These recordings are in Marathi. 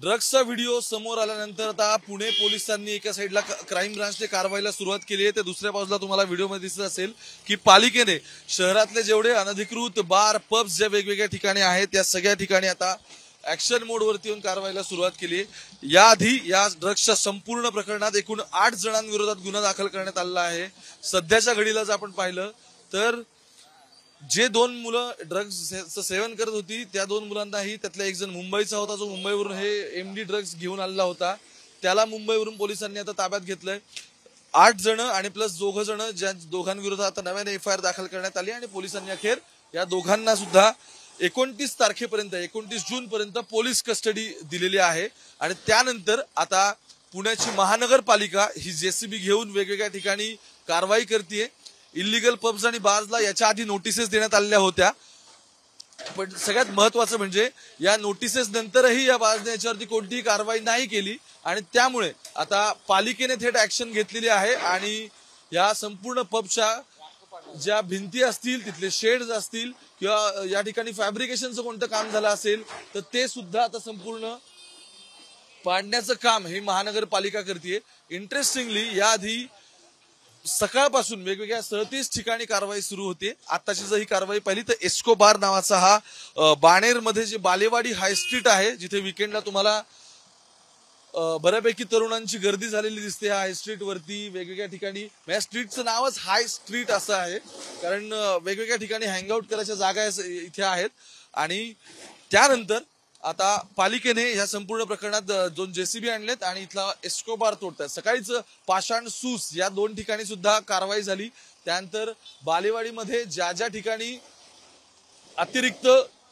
ड्रग्सचा व्हिडिओ समोर आल्यानंतर आता पुणे पोलिसांनी एका साईडला क्राईम ब्रांचने कारवाईला सुरुवात केली आहे, तर दुसऱ्या बाजूला तुम्हाला व्हिडिओमध्ये दिसत असेल की पालिकेने शहरातले जेवढे अनधिकृत बार पब्स ज्या वेगवेगळ्या ठिकाणी आहेत त्या सगळ्या ठिकाणी आता ऍक्शन मोड वरती येऊन कारवाईला सुरुवात केली आहे। याआधी या ड्रग्सच्या संपूर्ण प्रकरणात एकूण 8 जणांविरोधात गुन्हा दाखल करण्यात आला आहे। सध्याच्या घडीला जर आपण पाहिलं तर जे 2 मुलं ड्रग्सचं सेवन करत होती त्या 2 मुलांनाही त्यातला एक जण मुंबईचा होता, जो मुंबईवरून हे एमडी ड्रग्स घेऊन आलेला होता, त्याला मुंबईवरून पोलिसांनी आता ताब्यात घेतलंय। 8 जण आणि प्लस 2 जण, ज्या दोघांविरोधात आता नव्याने एफआयआर दाखल करण्यात आली आणि पोलिसांनी अखेर या दोघांना सुद्धा 29 तारखेपर्यंत 29 जून पर्यंत पोलीस कस्टडी दिलेली आहे। आणि त्यानंतर आता पुण्याची महानगरपालिका ही जेसीबी घेऊन वेगवेगळ्या ठिकाणी कारवाई करते। इल्लीगल पब्स आणि बार्सला याच्या आधी नोटिसेस देण्यात आलेल्या होत्या, पण सगळ्यात महत्वाचं म्हणजे या नोटिसेस नंतरही या बार्सने याच्यावरती कोणतीही कारवाई नाही केली आणि त्यामुळे आता पालिकेने थेट ऍक्शन घेतलेली आहे आणि या संपूर्ण पबच्या ज्या भिंती असतील, तिथले शेड्स असतील किंवा या ठिकाणी फॅब्रिकेशनचं कोणतं काम झालं असेल तर ते सुद्धा आता संपूर्ण पाडण्याचं काम हे महानगरपालिका करते। इंटरेस्टिंगली याआधी सकाळपासून वेगवेगळ्या 37 ठिकाणी कारवाई सुरू होते। आताची जर ही कारवाई पाहिली तर एस्कोबार नावाचा हा बाणेर मध्ये जे बालेवाडी हाय स्ट्रीट आहे, जिथे विकेंडला तुम्हाला बऱ्यापैकी तरुणांची गर्दी झालेली दिसते हाय स्ट्रीट वरती। वेगवेगळ्या ठिकाणी या स्ट्रीटचं नावच हाय स्ट्रीट असं आहे, कारण वेगवेगळ्या ठिकाणी हँगआउट करायच्या जागा इथे आहेत। आणि त्यानंतर आता पालिकेने या संपूर्ण प्रकरणात 2 जेसीबी आणलेत आणि इथला एस्कोबार तोडतात। सकाळीच पाषाण सूस या 2 ठिकाणी सुद्धा कारवाई झाली। त्यानंतर बालेवाडीमध्ये ज्या ज्या ठिकाणी अतिरिक्त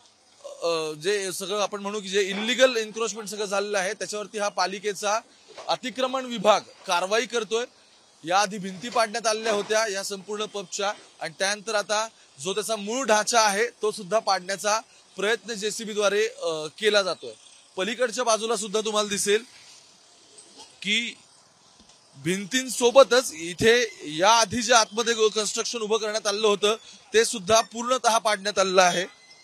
जे सगळं आपण म्हणू की जे इल्लीगल एन्क्रोचमेंट सगळं झालेलं आहे त्याच्यावरती हा पालिकेचा अतिक्रमण विभाग कारवाई करतोय। याआधी भिंती पाडण्यात आलेल्या होत्या या संपूर्ण पबच्या आणि त्यानंतर आता जो त्याचा मूळ ढाचा आहे तो सुद्धा पाडण्याचा प्रयत्न जेसीबी द्वारे केला जातोय। पलीकडच्या बाजूला सुद्धा तुम्हाला दिसेल की भिंतींसोबतच इथे या आधी जे आतमध्ये कन्स्ट्रक्शन उभं करण्यात आलेलं होतं ते सुद्धा पूर्णतः पाडण्यात आलेलं आहे।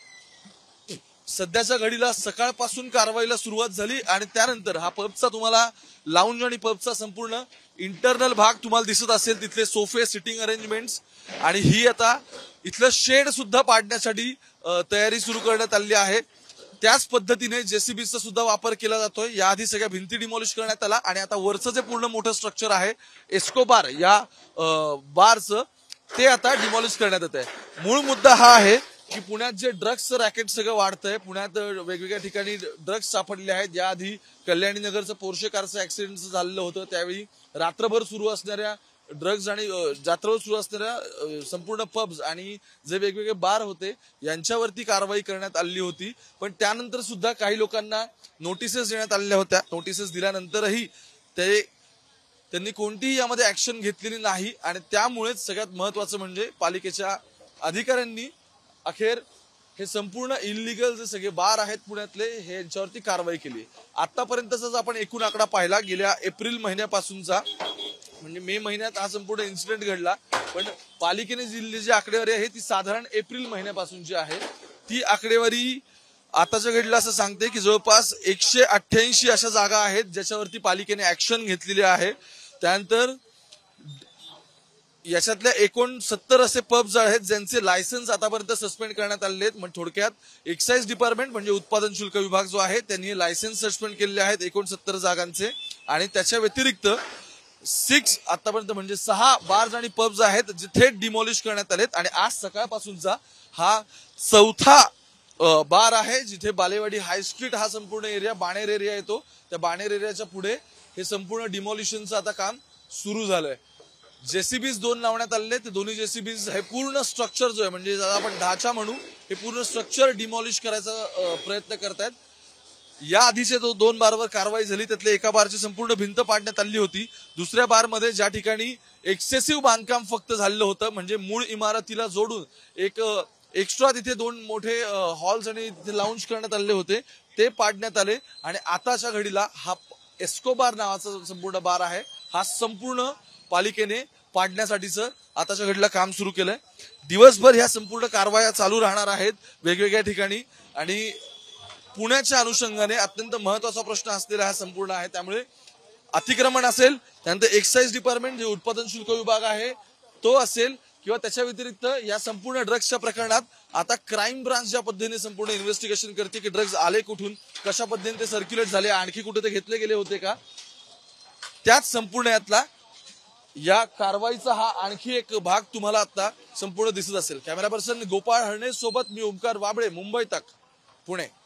सध्याच्या घडीला सकाळपासून कारवाईला सुरुवात झाली आणि त्यानंतर हा पबचा तुम्हाला लाऊंज आणि पबचा संपूर्ण इंटरनल भाग तुम्हाला दिसत असेल, तिथले सोफे, सिटिंग अरेंजमेंट्स आणि ही आता इथलं शेड सुद्धा पाडण्यासाठी तयारी सुरू करण्यात आली आहे। त्याच पद्धतीने जेसीबीचा सुद्धा वापर केला जातोय। याआधी सगळ्या भिंती डिमॉलिश करण्यात आला आणि आता वरचं जे पूर्ण मोठं स्ट्रक्चर आहे एस्कोबार या बारचं ते आता डिमॉलिश करण्यात येत आहे। मूळ मुद्दा हा आहे की पुण्यात जे ड्रग्सचं रॅकेट सगळं वाढतंय, पुण्यात वेगवेगळ्या ठिकाणी ड्रग्स सापडले आहेत। याआधी कल्याणी नगरचं पोर्शे कारचं ऍक्सिडेंट झालेलं होतं, त्यावेळी रात्रभर सुरू असणाऱ्या ड्रग्ज आणि रात्रभर सुरू असणाऱ्या संपूर्ण पब्स आणि जे वेगवेगळे बार होते यांच्यावरती कारवाई करण्यात आली होती। पण त्यानंतर सुद्धा काही लोकांना नोटिसेस देण्यात आलेल्या होत्या। नोटिसेस दिल्यानंतरही त्यांनी कोणतीही यामध्ये ऍक्शन घेतलेली नाही आणि त्यामुळेच सगळ्यात महत्वाचं म्हणजे पालिकेच्या अधिकाऱ्यांनी अखेर हे संपूर्ण इल्लीगल जे सगळे बार आहेत पुण्यातले हे यांच्यावरती कारवाई केली। आतापर्यंतचा जर आपण एकूण आकडा पाहिला गेल्या एप्रिल महिन्यापासूनचा, म्हणजे मे महिन्यात हा संपूर्ण इन्सिडेंट घडला, पण पालिकेने दिलेली जी आकडेवारी आहे ती साधारण एप्रिल महिन्यापासूनची आहे। ती आकडेवारी आताच्या घडीला असं सांगते की जवळपास 188 अशा जागा आहेत ज्याच्यावरती पालिकेने ऍक्शन घेतलेली आहे। त्यानंतर याच्यातल्या 69 असे पब्स आहेत ज्यांचे लायसन्स आतापर्यंत सस्पेंड करण्यात आलेले आहेत। म्हणजे थोडक्यात एक्साइज डिपार्टमेंट म्हणजे उत्पादन शुल्क विभाग जो आहे त्यांनी लायसन्स सस्पेंड केलेले आहेत 69 जागांचे। आणि त्याच्या व्यतिरिक्त 6 आतापर्यंत म्हणजे 6 बार्स आणि पब्स आहेत जे थेट डिमॉलिश करण्यात आलेत। आणि आज सकाळपासूनचा हा 4था बार आहे जिथे बालेवाडी हाय स्ट्रीट हा संपूर्ण एरिया बाणेर एरिया येतो, त्या बाणेर एरियाच्या पुढे हे संपूर्ण डिमॉलिशनचं आता काम सुरू झालंय। जेसीबीज 2 लावण्यात आलेले, ते दोन्ही जेसीबीज हे पूर्ण स्ट्रक्चर जो आहे म्हणजे आपण ढाचा म्हणू हे पूर्ण स्ट्रक्चर डिमॉलिश करायचा प्रयत्न करतायत। या आधीचे 2 बारवर कारवाई झाली, त्यातल्या एका बारची संपूर्ण भिंत पाडण्यात आली होती। दुसऱ्या बारमध्ये ज्या ठिकाणी एक्सेसिव्ह बांधकाम फक्त झालेलं होतं म्हणजे मूळ इमारतीला जोडून एक एक्स्ट्रा तिथे 2 मोठे हॉल्स आणि तिथे लाऊंज करण्यात आले होते ते पाडण्यात आले। आणि आताच्या घडीला हा एस्कोबार नावाचा संपूर्ण बार आहे हा संपूर्ण पालिकेने पाडण्यासाठीचं आताच्या घडीला काम सुरू केलंय। दिवसभर ह्या संपूर्ण कारवाया चालू राहणार आहेत वेगवेगळ्या ठिकाणी आणि पुण्याच्या अनुषंगाने अत्यंत महत्वाचा प्रश्न असलेला हा संपूर्ण आहे। त्यामुळे अतिक्रमण असेल, त्यानंतर एक्साइज डिपार्टमेंट जे उत्पादन शुल्क विभाग आहे तो असेल, किंवा त्याच्या व्यतिरिक्त या संपूर्ण ड्रग्सच्या प्रकरणात आता क्राईम ब्रांच ज्या पद्धतीने संपूर्ण इन्व्हेस्टिगेशन करते की ड्रग्ज आले कुठून, कशा पद्धतीने ते सर्क्युलेट झाले, आणखी कुठे ते घेतले गेले होते का, त्याच संपूर्ण यातला या कारवाईचा हा आणखी एक भाग तुम्हाला आता संपूर्ण दिसत असेल। कॅमेरा पर्सन गोपाळ हरणे सोबत मी ओमकार वाबळे, मुंबई तक, पुणे।